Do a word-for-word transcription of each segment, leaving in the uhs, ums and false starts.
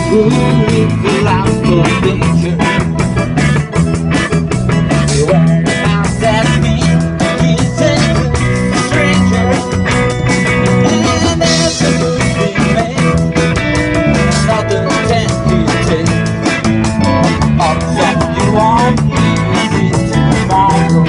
who live the life of danger. We were about that me, kids and strangers, and as a moving man, another ten to ten. Up from you on me, is it tomorrow?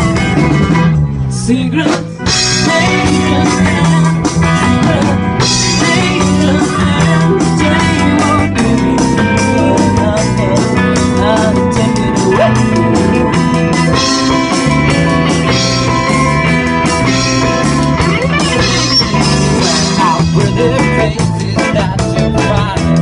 Secret, dangerous man, secret, dangerous man. Day won't give you another, I'll take it away. Our brother faces not too fine.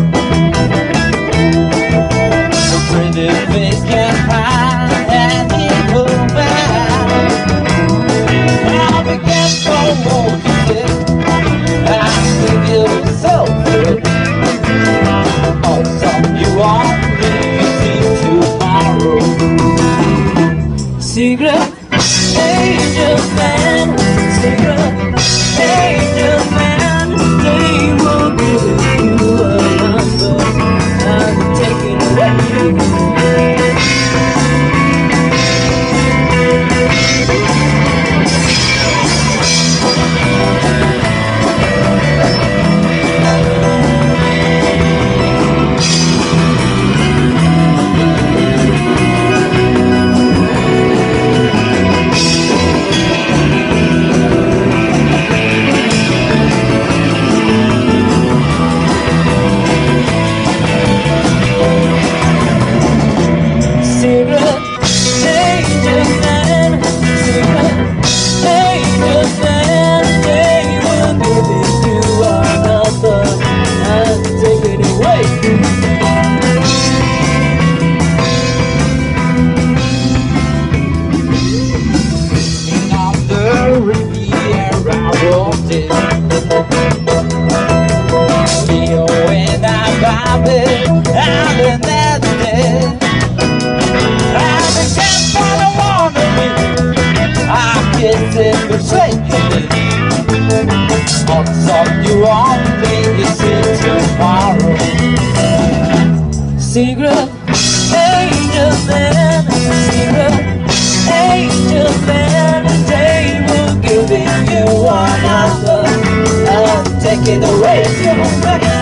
The brother face can hide and he will back. I'll be careful what you say. I think you're so good. Also, you won't leave tomorrow. Secret, angel man. Secret, angel man. They will give you a number. I'll take it away. You only see tomorrow. Secret, angel man. Secret, angel man. They will give you another. I'll take it away.